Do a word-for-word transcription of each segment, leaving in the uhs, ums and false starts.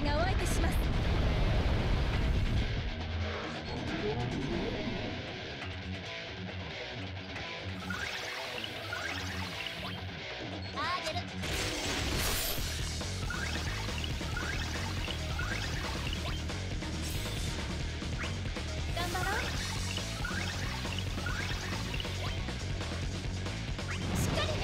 私がお相手します。あげる。頑張ろう。しっかりね。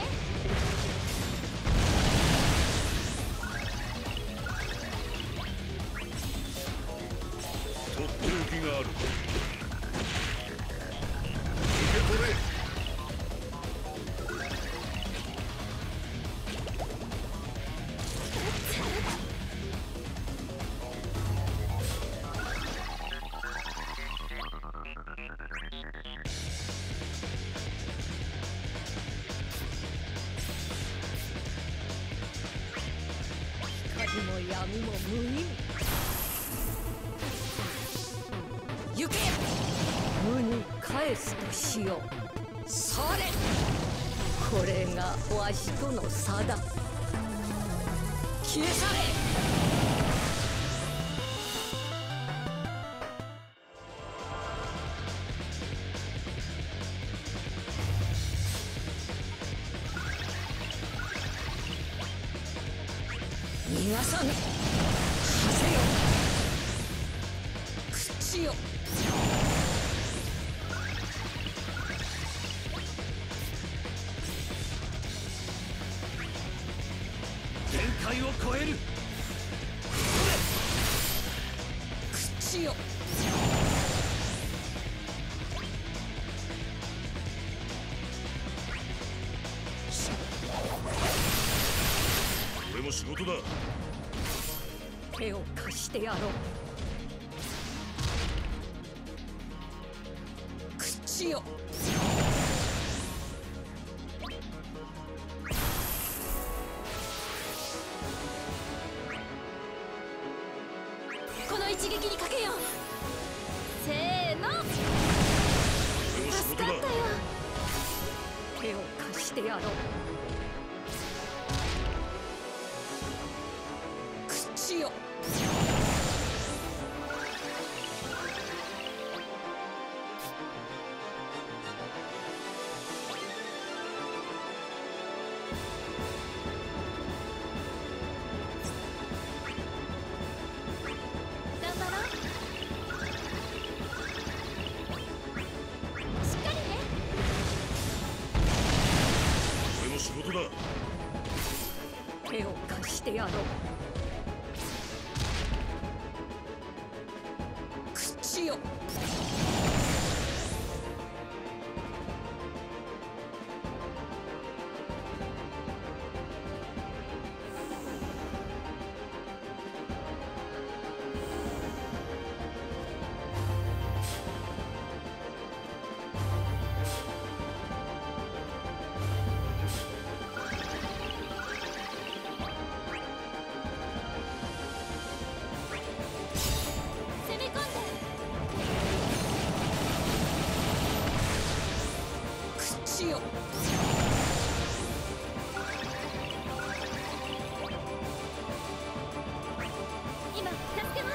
とっておきがある。受け取れ。 光も闇も無意味。行け。無に返すとしよう。それ。これがわしとの差だ。消え去れ。逃がさぬ。はせよ。口よ。 限界を超える。 口よ。 俺も仕事だ。 手を貸してやろう。口よ。この一撃にかけよう。せーの。 俺も仕助事だ。 かったよ。手を貸してやろう。口よ。頑張ろう。しっかりね。 俺も仕事だ。 手を貸してやろう。口よ。攻め込んで。口よ。今助けます。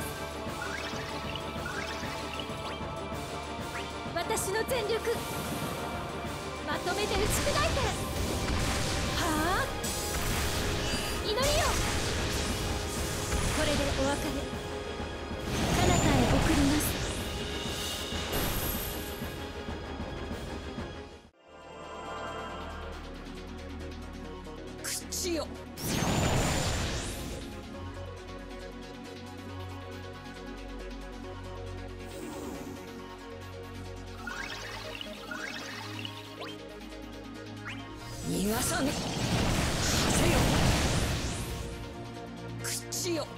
私の全力まとめて打ち砕いて。はあ、祈りよ。これでお別れ。彼方へ送ります。口よ。逃がさぬ。はせよ。口よ。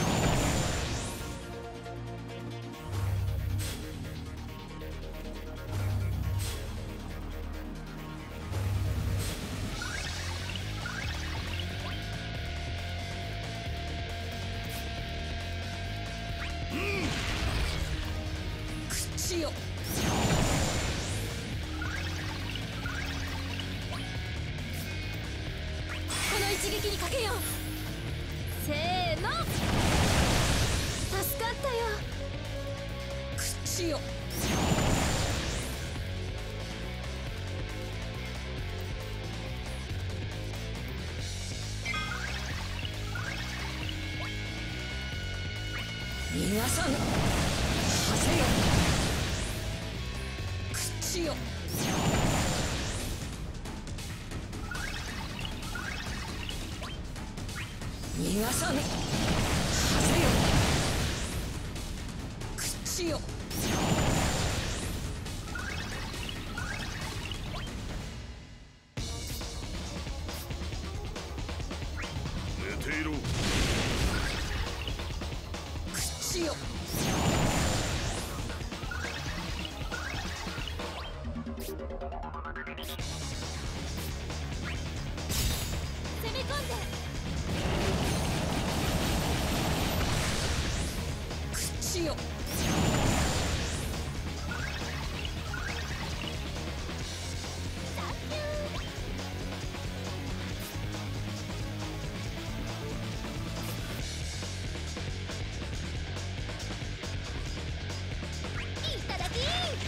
口よ。この一撃にかけよう。せーの。 ったよ。口よ。逃がさぬ。はせよ。口よ。逃がさぬ。はせよ。口よ。 寝ていろ。 口よ。攻め込んで。口よ。いただき。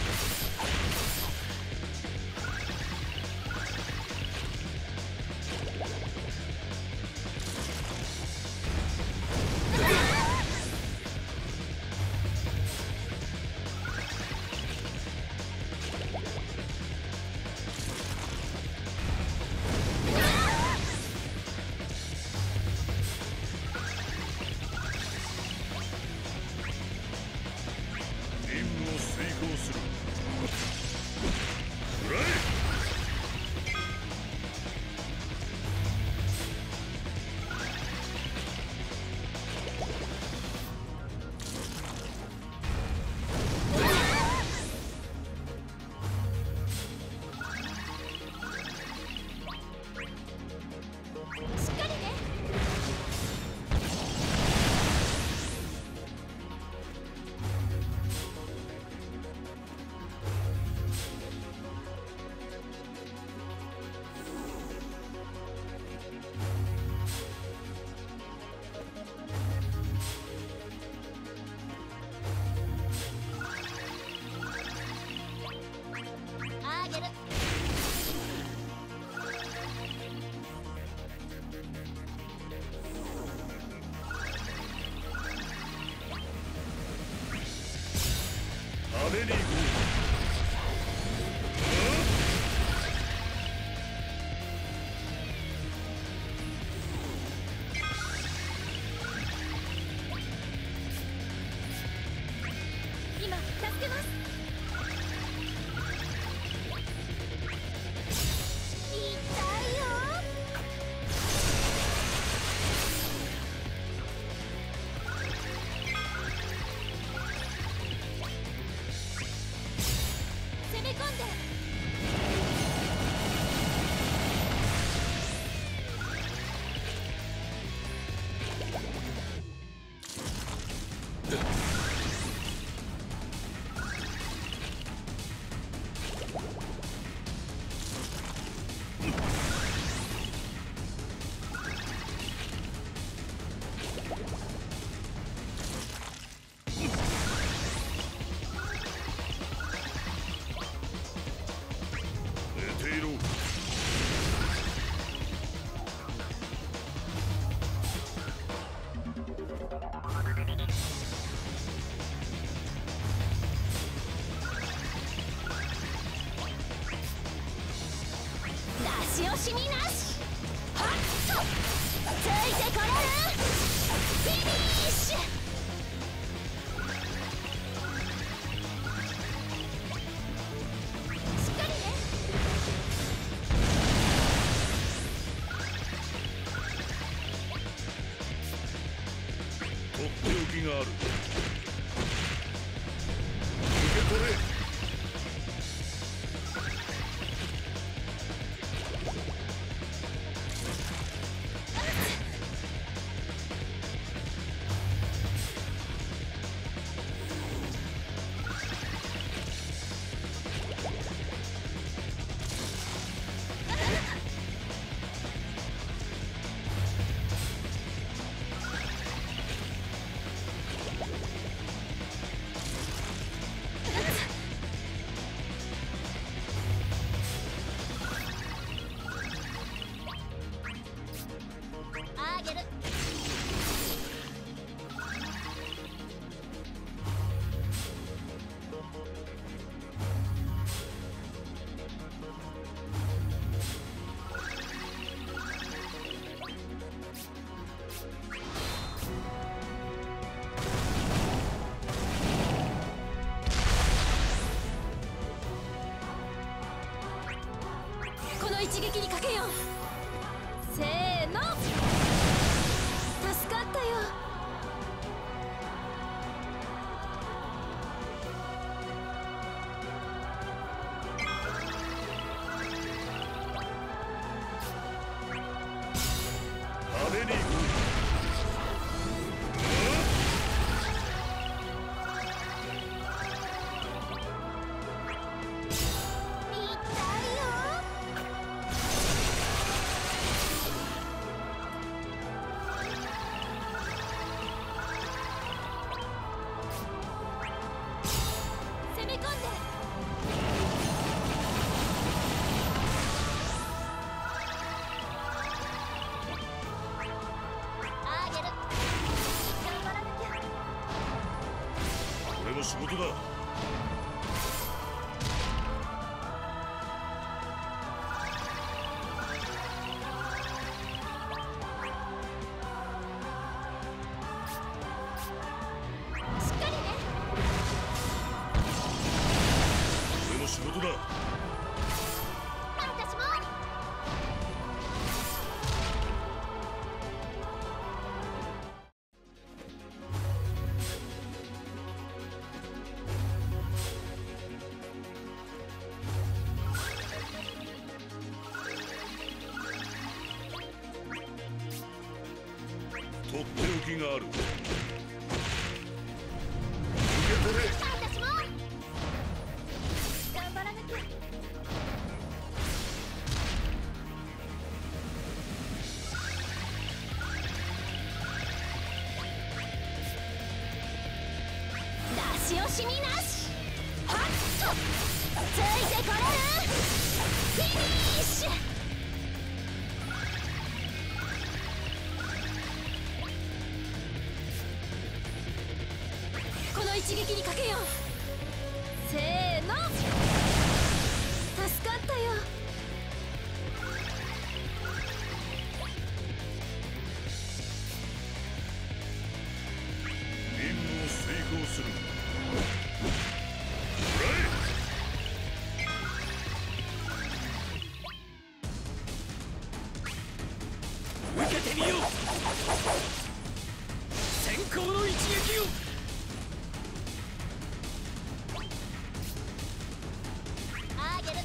任務を遂行する。食らえ。 しっかりね。あげる。 食べに行こ今助けます。痛いよ。攻め込んで。 う。寝ていろ。 出し惜しみなし。はっとついてこれる。フィニッシュ。しっかりね。 とっておきがある。受け取れ。 派手に行こう。俺の仕事だ。俺の仕事だ。 私も。 とっておきがある。受け取れ。 私も。頑張らなきゃ。出し惜しみなし。はっとついてこれる。フィニッシュ。この一撃にかけよう。せーの。助かったよ。 任務を遂行する。 受けてみよう。先行の一撃を。 あげる。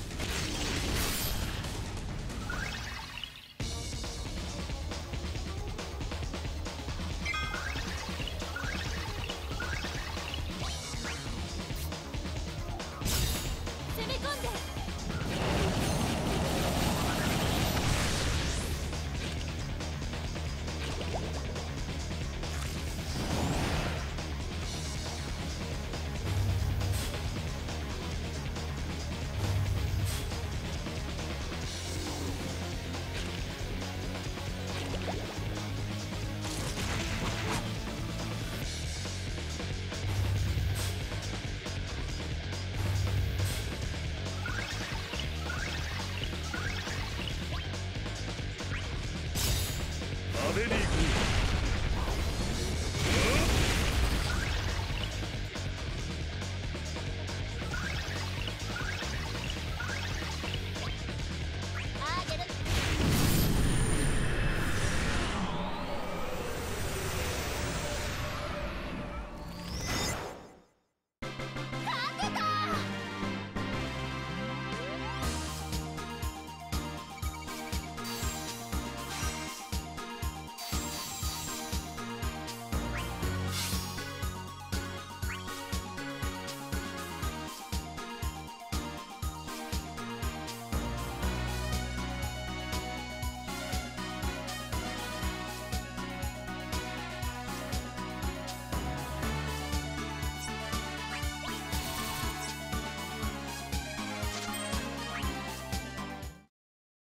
攻め込んで。 派手に行こう。